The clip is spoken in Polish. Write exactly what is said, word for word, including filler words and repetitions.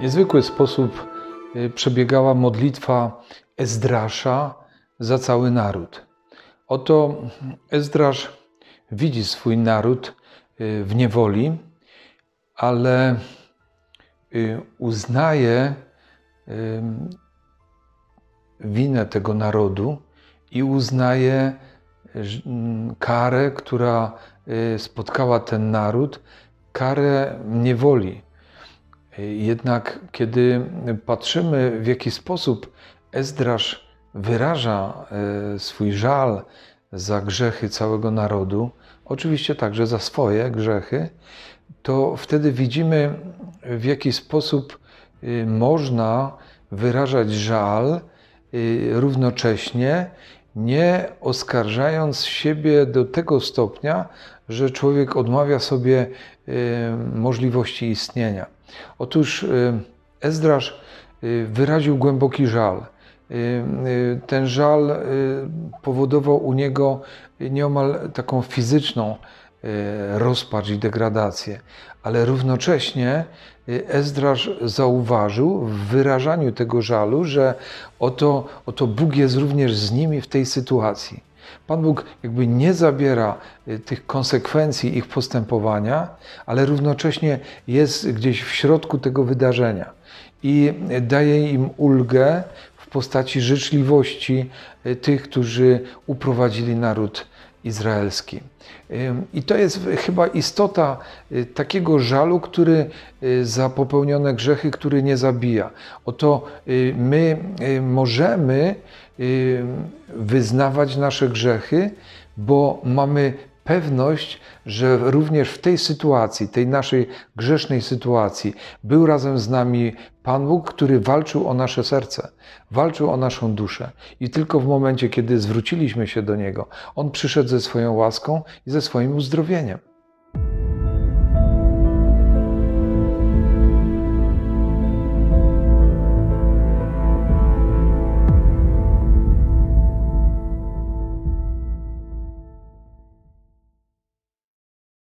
niezwykły sposób przebiegała modlitwa Ezdrasza za cały naród. Oto Ezdrasz widzi swój naród w niewoli, ale uznaje winę tego narodu i uznaje karę, która spotkała ten naród, karę niewoli. Jednak kiedy patrzymy, w jaki sposób Ezdrasz wyraża swój żal za grzechy całego narodu, oczywiście także za swoje grzechy, to wtedy widzimy, w jaki sposób można wyrażać żal równocześnie, nie oskarżając siebie do tego stopnia, że człowiek odmawia sobie możliwości istnienia. Otóż Ezdrasz wyraził głęboki żal. Ten żal powodował u niego nieomal taką fizyczną rozpacz i degradację, ale równocześnie Ezdrasz zauważył w wyrażaniu tego żalu, że oto, oto Bóg jest również z nimi w tej sytuacji. Pan Bóg jakby nie zabiera tych konsekwencji ich postępowania, ale równocześnie jest gdzieś w środku tego wydarzenia i daje im ulgę w postaci życzliwości tych, którzy uprowadzili naród izraelski. I to jest chyba istota takiego żalu, który za popełnione grzechy, który nie zabija. Oto my możemy wyznawać nasze grzechy, bo mamy pewność, że również w tej sytuacji, tej naszej grzesznej sytuacji, był razem z nami Pan Bóg, który walczył o nasze serce, walczył o naszą duszę. I tylko w momencie, kiedy zwróciliśmy się do Niego, On przyszedł ze swoją łaską i ze swoim uzdrowieniem.